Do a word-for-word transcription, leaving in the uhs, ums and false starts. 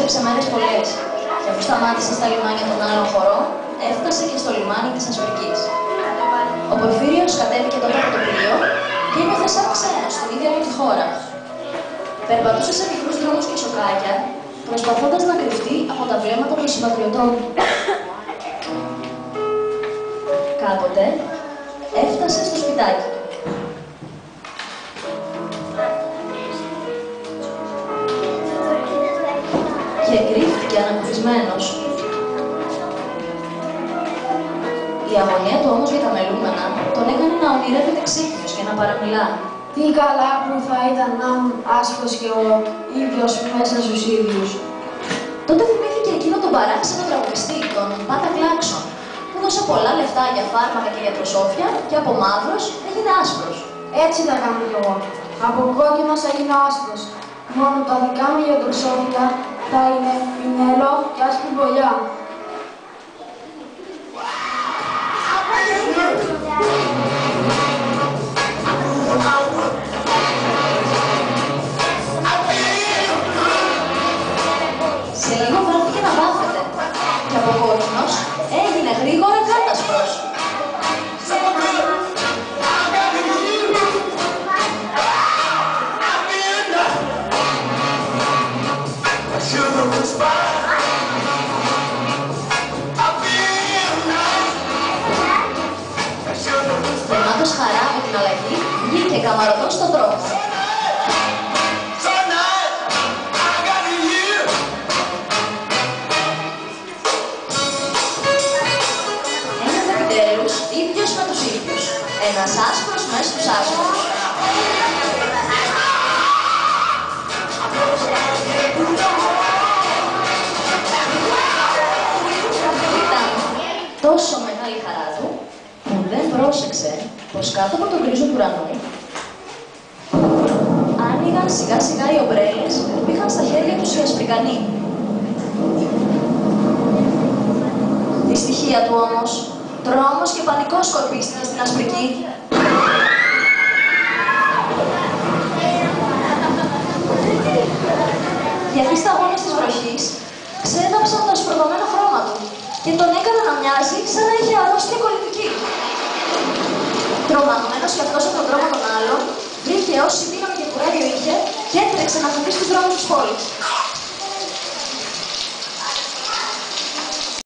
έστρεψε μέρες πολλές και αφού σταμάτησε στα λιμάνια των άλλων χωρών, έφτασε και στο λιμάνι της Ασπρικής. Ο Πορφύριος κατέβηκε τότε από το πλοίο και ήμοθε σαν ξένος στην ίδια του τη χώρα. Περπατούσε σε μικρούς δρόμους και σοκάκια, προσπαθώντας να κρυφτεί από τα βλέμματα των συμπατριωτών. Κάποτε έφτασε στο σπιτάκι. Και κρύφτηκε ανακουφισμένος. Η αγωνία του όμως για τα μελούμενα τον έκανε να ονειρεύεται ξύπνιος και να παραμιλά. Τι καλά που θα ήταν να ήμουν άσπρος και ο ίδιος μέσα στους ίδιους. Τότε θυμήθηκε εκείνο τον παράξενο τραγουδιστή, τον Πάτα Κλάξον, που έδωσε πολλά λεφτά για φάρμακα και γιατροσόφια και από μαύρος έγινε άσπρος. Έτσι θα κάνω κι εγώ. Από κόκκινος θα γίνω άσπρος. Μόνο τα δικά μου γιατροσόφια θα είναι πινέλο και άσπρη μπολιά. Σε λίγο βρέθηκε να βάφεται και από κόκκινος έγινε γρήγορα κάτασπρος. Γεμάτος χαρά με την αλλαγή, βγήκε καμαρωτός στον δρόμο. Ένιωθε επιτέλους ίδιος με τους ίδιους. Ένας άσπρος μέσα στους άσπρους. Ήταν τόσο μεγάλη χαρά του που δεν πρόσεξε πως κάτω από τον γκρίζο του ουρανού άνοιγαν σιγά σιγά οι ομπρέλες που είχαν στα χέρια τους οι Ασπρικανοί. Δυστυχία του όμως, τρόμος και πανικός σκορπίστηκε στην Ασπρική. Γιατί οι σταγόνες της βροχής ξέδαψαν το ασπροδομένο χρώμα του και τον έκαναν να μοιάζει σαν να είχε αρρώστια κολλητική. Τρομαγμένος κι αυτός από τον τρόμο των άλλων, βρήκε όση δύναμη και κουράγιο είχε και έτρεξε να χαθεί στους δρόμους της πόλης.